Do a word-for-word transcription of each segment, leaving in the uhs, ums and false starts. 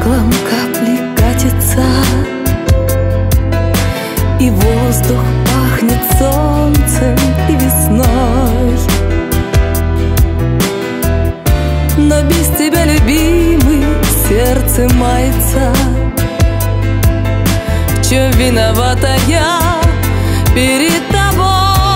стеклам капли катятся, и воздух пахнет солнцем и весной. Но без тебя, любимый, сердце мается. В чем виновата я перед тобой?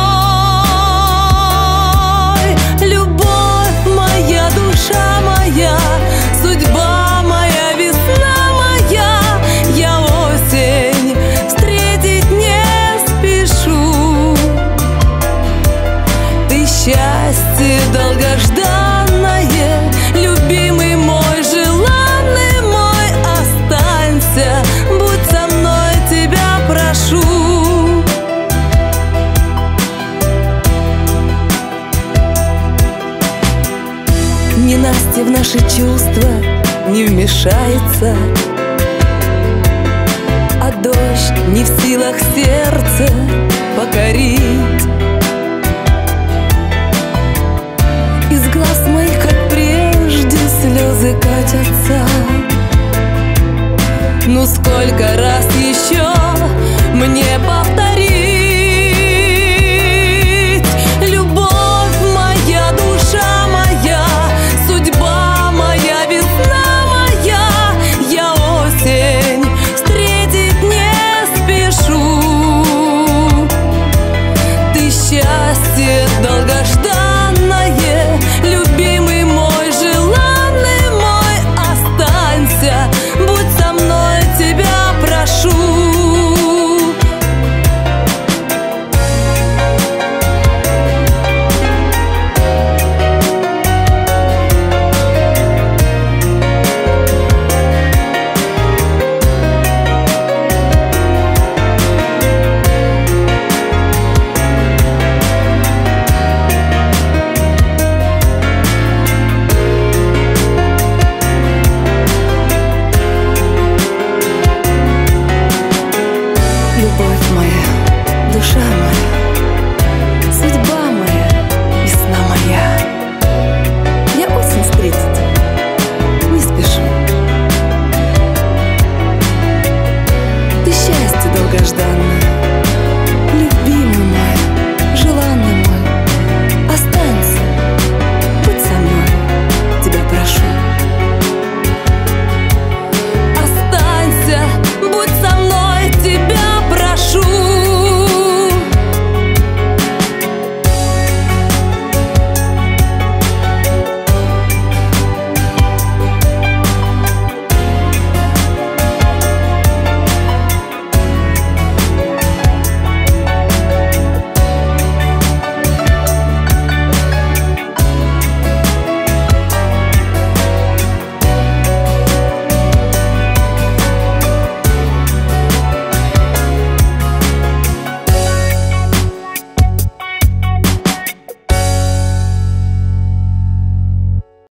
Любовь моя, душа моя, судьба моя, весна моя. Я осень встретить не спешу. Ты счастье долгожданное, любимый мой, желанный мой, останься, будь со мной, тебя прошу. Ненастье в наши чувства не вмешается, а дождь не в силах сердце покорить. Из глаз моих, как прежде, слезы катятся. Ну сколько раз